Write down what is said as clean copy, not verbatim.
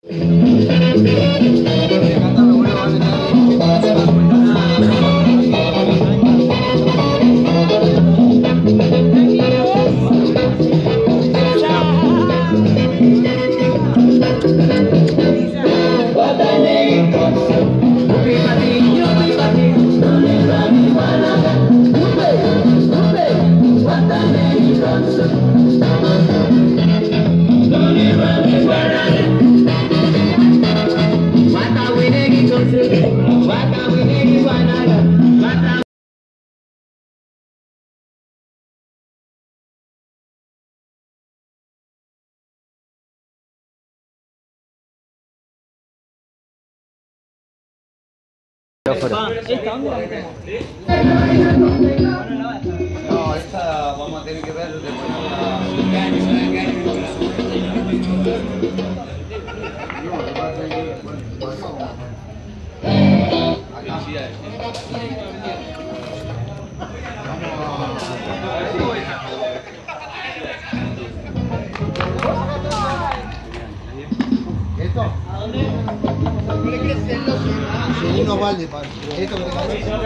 No, esta vamos a tener que ver de ¿esto? ¿A dónde? Sí, no vale, esto